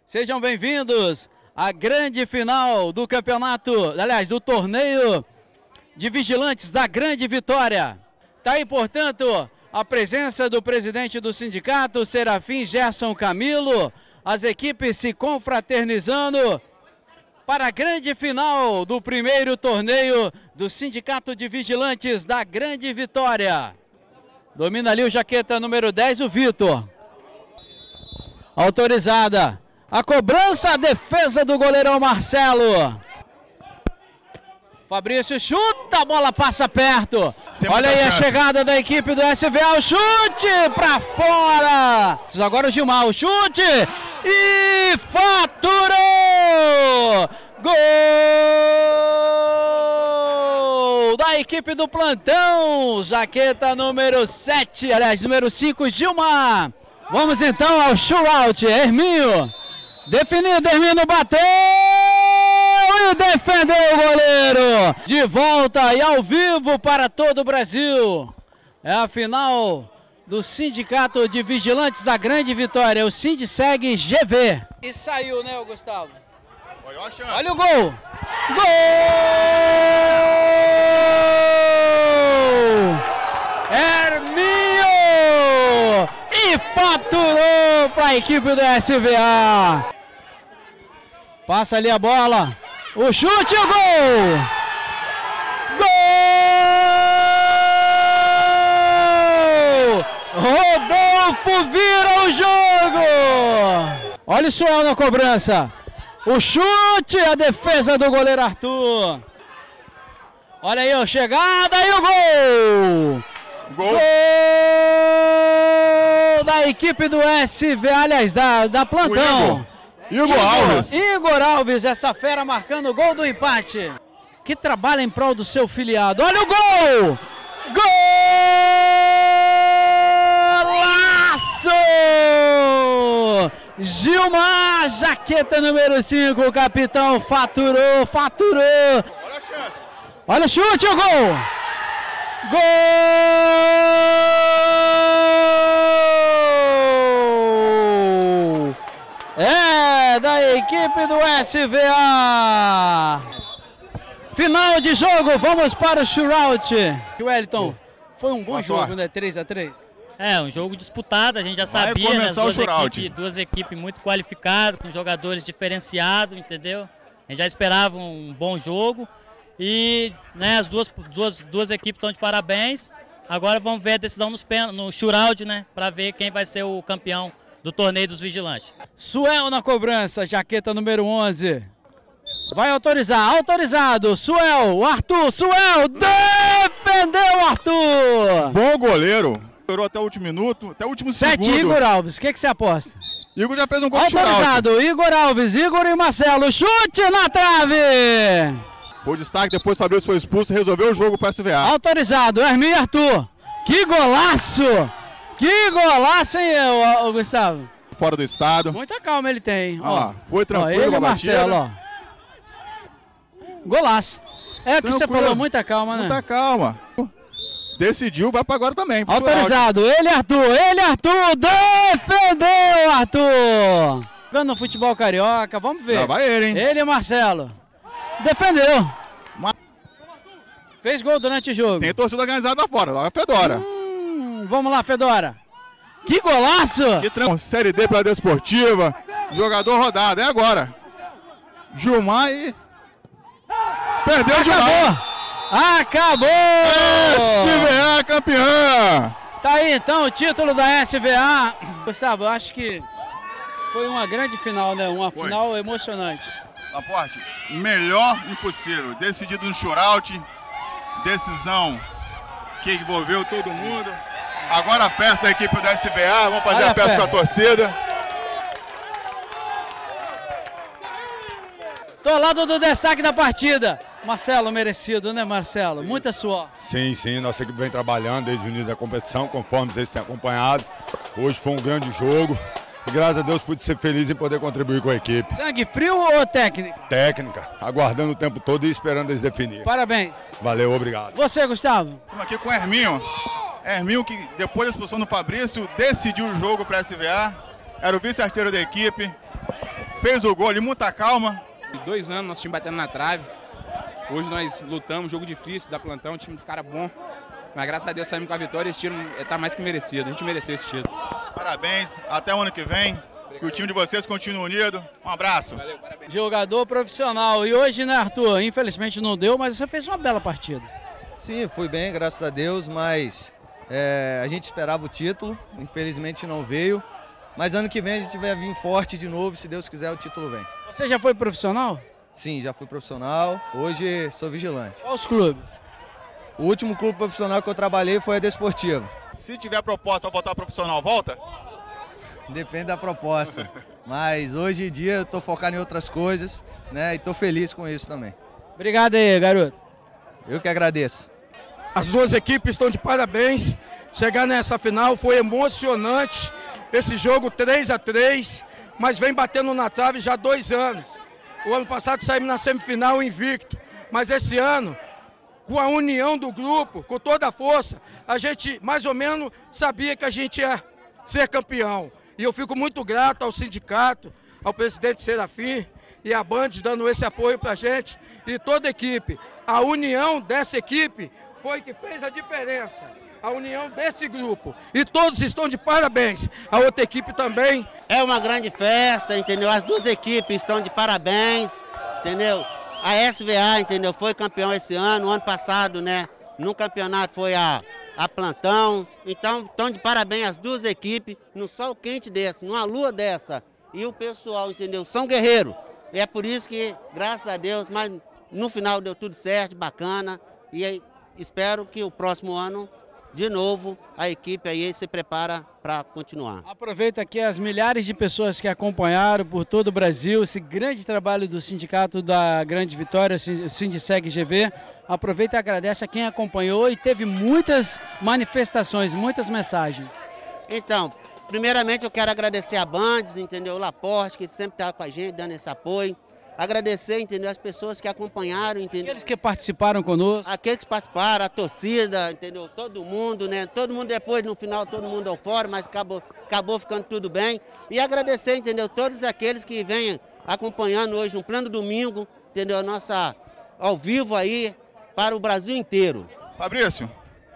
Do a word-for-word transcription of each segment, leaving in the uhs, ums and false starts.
Sejam bem-vindos à grande final do campeonato, aliás, do torneio de vigilantes da Grande Vitória. Está aí, portanto, a presença do presidente do sindicato, Serafim Gerson Camilo, as equipes se confraternizando para a grande final do primeiro torneio do Sindicato de Vigilantes da Grande Vitória. Domina ali o jaqueta número dez, o Vitor. Autorizada a cobrança, a defesa do goleirão Marcelo. Fabrício chuta, a bola passa perto. Sempre Olha aí a chegada da equipe do S V A, o chute para fora. Agora o Gilmar, o chute e faturou! Gol da equipe do plantão, jaqueta número sete, aliás, número cinco, Gilmar. Vamos então ao shootout, Herminho. Definido, Herminho bateu e defendeu o goleiro. De volta e ao vivo para todo o Brasil. É a final do Sindicato de Vigilantes da Grande Vitória, o Sindsegue G V. E saiu, né, Gustavo? Olha o gol! Gol! Herminho! E faturou para a equipe do S V A. Passa ali a bola. O chute e o gol! Gol! Rodolfo vira o jogo! Olha o Suel na cobrança. O chute, a defesa do goleiro Arthur. Olha aí a chegada e o gol! Gol! Gol da equipe do S V A, aliás, da, da plantão. Igor, Igor Alves. Igor Alves, essa fera marcando o gol do empate. Que trabalha em prol do seu filiado. Olha o gol! Golaço! Gilmar, jaqueta número cinco, o capitão faturou, faturou. Olha a chance. Olha o chute, o gol! Gol! É da equipe do S V A. Final de jogo, vamos para o shootout. Wellington, foi um bom Boa jogo, sorte. né? três a três. É, um jogo disputado, a gente já Vai sabia, né? começar o Duas shootout. equipes, duas equipes muito qualificadas, com jogadores diferenciados, entendeu? A gente já esperava um bom jogo e, né, as duas, duas, duas equipes estão de parabéns. Agora vamos ver a decisão nos pen, no shootout, né? Para ver quem vai ser o campeão do torneio dos vigilantes. Suel na cobrança, jaqueta número onze. Vai autorizar, autorizado. Suel, o Arthur, Suel, defendeu o Arthur. Bom goleiro. Esperou até o último minuto, até o último Sete, segundo. Igor Alves, o que, que você aposta? Igor já fez um gol de shootout. Autorizado, Igor Alves, Igor e Marcelo, chute na trave. Foi o destaque, depois o Fabrício foi expulso, resolveu o jogo para o S V A. Autorizado, Herminho e Arthur. Que golaço! Que golaço, hein, ô, ô, Gustavo? Fora do estado. Muita calma ele tem. Olha Ó, lá, foi tranquilo ó, ele a e Marcelo, ó. Golaço. É o que você Tranquilo. falou, muita calma, né? Muita calma. Decidiu, vai para agora também. pro Autorizado, ele Arthur, ele Arthur, defendeu Arthur! Jogando no futebol carioca, vamos ver. Já vai ele, hein? Ele e Marcelo. Defendeu. Ma- Fez gol durante o jogo. Tem torcida organizada lá fora, lá é a Fedora. Hum, vamos lá, Fedora. Que golaço! Que tram... Série D pela Desportiva. Jogador rodado, é agora. Gilmar e... Perdeu o Gilmar. Acabou! S V A campeã! Tá aí então o título da S V A. Gustavo, eu acho que foi uma grande final, né? Uma Foi. final emocionante. Laporte, melhor impossível. Decidido no shootout. Decisão que envolveu todo mundo. Agora a festa da equipe da S V A. Vamos fazer Olha a festa a com a torcida. Tô ao lado do destaque da partida. Marcelo, merecido, né, Marcelo? Muita suor. Sim, sim, nossa equipe vem trabalhando desde o início da competição, conforme vocês têm acompanhado. Hoje foi um grande jogo e graças a Deus pude ser feliz em poder contribuir com a equipe. Sangue frio ou técnico? Técnica, aguardando o tempo todo e esperando eles definir. Parabéns. Valeu, obrigado. Você, Gustavo? Estamos aqui com o Herminho. Herminho que depois da expulsão do Fabrício decidiu o jogo para a S V A. Era o vice-artilheiro da equipe. fez o gol ali, muita calma. Dois anos nosso time batendo na trave. Hoje nós lutamos, jogo difícil, da Plantão, um time dos caras bom. Mas graças a Deus saímos com a vitória e esse título está mais que merecido. A gente mereceu esse título. Parabéns, até o ano que vem. Que o time de vocês continue unido. Um abraço. Valeu, parabéns. Jogador profissional. E hoje, né, Arthur? Infelizmente não deu, mas você fez uma bela partida. Sim, fui bem, graças a Deus, mas é, a gente esperava o título. Infelizmente não veio. Mas ano que vem a gente vai vir forte de novo. Se Deus quiser, o título vem. Você já foi profissional? Sim, já fui profissional. Hoje sou vigilante. Quais clubes? O último clube profissional que eu trabalhei foi a Desportiva. Se tiver proposta para voltar profissional, volta? Depende da proposta. Mas hoje em dia eu estou focado em outras coisas, né? E estou feliz com isso também. Obrigado aí, garoto. Eu que agradeço. As duas equipes estão de parabéns. Chegar nessa final foi emocionante. Esse jogo três a três, mas vem batendo na trave já há dois anos. O ano passado saímos na semifinal invicto, mas esse ano, com a união do grupo, com toda a força, a gente mais ou menos sabia que a gente ia ser campeão. E eu fico muito grato ao sindicato, ao presidente Serafim e à Band dando esse apoio para a gente e toda a equipe. A união dessa equipe foi que fez a diferença. A união desse grupo. E todos estão de parabéns. A outra equipe também. É uma grande festa, entendeu? As duas equipes estão de parabéns, entendeu? A S V A, entendeu? Foi campeão esse ano. O ano passado, né? No campeonato foi a... a Plantão, então estão de parabéns as duas equipes, num sol quente desse, numa lua dessa, e o pessoal, entendeu, são guerreiros, e é por isso que, graças a Deus, mas no final deu tudo certo, bacana, e aí, espero que o próximo ano, de novo, a equipe aí se prepara para continuar. Aproveita aqui as milhares de pessoas que acompanharam por todo o Brasil, esse grande trabalho do Sindicato da Grande Vitória, o Sindiceg G V. Aproveita e agradece a quem acompanhou e teve muitas manifestações, muitas mensagens. Então, primeiramente eu quero agradecer a Bandes, entendeu? O Laporte, que sempre está com a gente, dando esse apoio. Agradecer, entendeu? As pessoas que acompanharam, entendeu? Aqueles que participaram conosco. Aqueles que participaram, a torcida, entendeu? Todo mundo, né? Todo mundo depois, no final, todo mundo ao fora, mas acabou, acabou ficando tudo bem. E agradecer, entendeu? Todos aqueles que vêm acompanhando hoje no Plano Domingo, entendeu? A nossa, ao vivo aí, para o Brasil inteiro. Fabrício,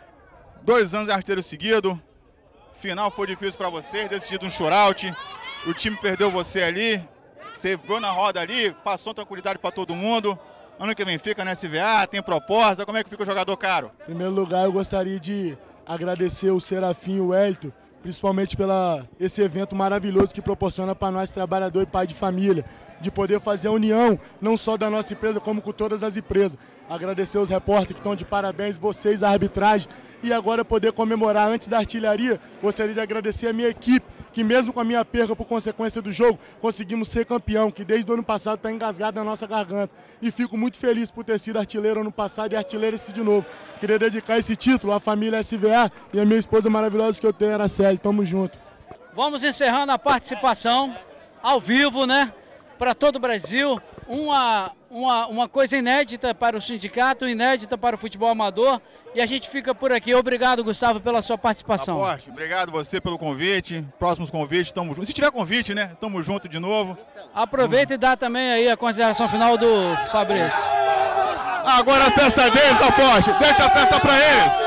dois anos de artilheiro seguido, final foi difícil para vocês, decidido um shootout, o time perdeu você ali, você foi na roda ali, passou tranquilidade para todo mundo. Ano que vem fica na S V A, tem proposta, como é que fica o jogador caro? Em primeiro lugar, eu gostaria de agradecer o Serafim e o Hélito, principalmente pela esse evento maravilhoso que proporciona para nós, trabalhador e pai de família, de poder fazer a união, não só da nossa empresa, como com todas as empresas. Agradecer os repórteres que estão de parabéns, vocês, a arbitragem, e agora poder comemorar antes da artilharia. Gostaria de agradecer a minha equipe, que mesmo com a minha perca por consequência do jogo, conseguimos ser campeão, que desde o ano passado está engasgado na nossa garganta. E fico muito feliz por ter sido artilheiro ano passado e artilheiro esse de novo. Queria dedicar esse título à família S V A e a minha esposa maravilhosa que eu tenho, Araceli. Tamo junto. Vamos encerrando a participação ao vivo, né? Para todo o Brasil. Uma, uma, uma coisa inédita para o sindicato, inédita para o futebol amador. E a gente fica por aqui. Obrigado, Gustavo, pela sua participação. Laporte, obrigado você pelo convite. Próximos convites, tamo junto. Se tiver convite, né? Tamo junto de novo. Aproveita e dá também aí a consideração final do Fabrício. Agora a festa deles, Laporte. Deixa a festa para eles.